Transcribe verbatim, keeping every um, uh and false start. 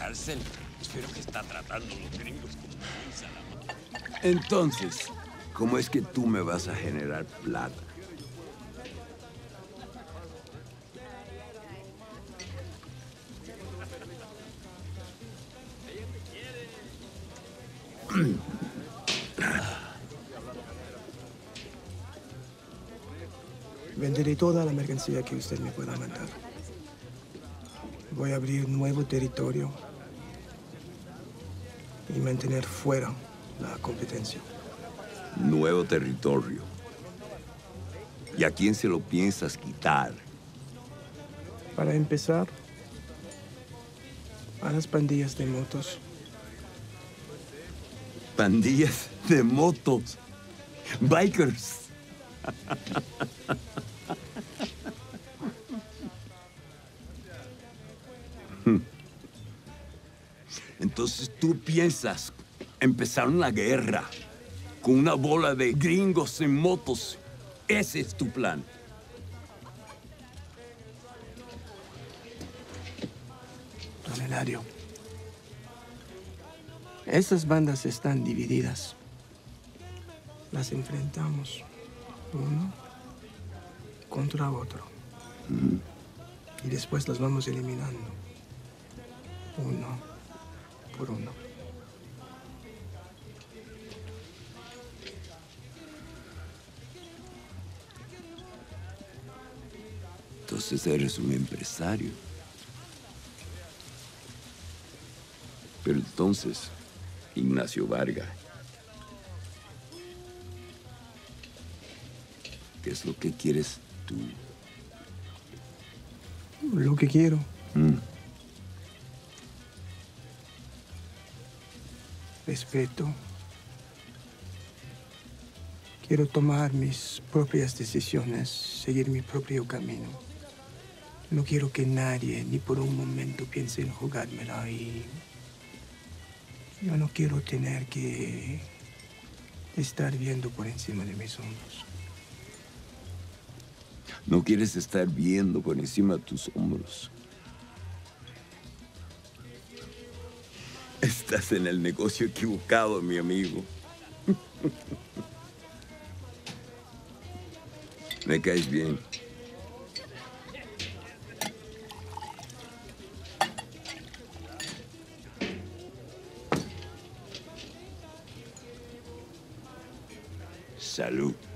cárcel. Espero que está tratando a los gringos como un salamandra. Entonces, ¿cómo es que tú me vas a generar plata? Venderé toda la mercancía que usted me pueda mandar. Voy a abrir un nuevo territorio y mantener fuera la competencia. Nuevo territorio. ¿Y a quién se lo piensas quitar? Para empezar, a las pandillas de motos. Pandillas de motos. Bikers. Entonces tú piensas empezar una guerra con una bola de gringos en motos. Ese es tu plan. Don Eladio, esas bandas están divididas. Las enfrentamos uno contra otro. Mm. Y después las vamos eliminando. Uno por uno. Entonces eres un empresario. Pero entonces, Ignacio Varga, ¿qué es lo que quieres tú? Lo que quiero. Mm. Respeto. Quiero tomar mis propias decisiones, seguir mi propio camino. No quiero que nadie, ni por un momento, piense en jugármela y... yo no quiero tener que estar viendo por encima de mis hombros. No quieres estar viendo por encima de tus hombros. Estás en el negocio equivocado, mi amigo. Me caes bien. Salud.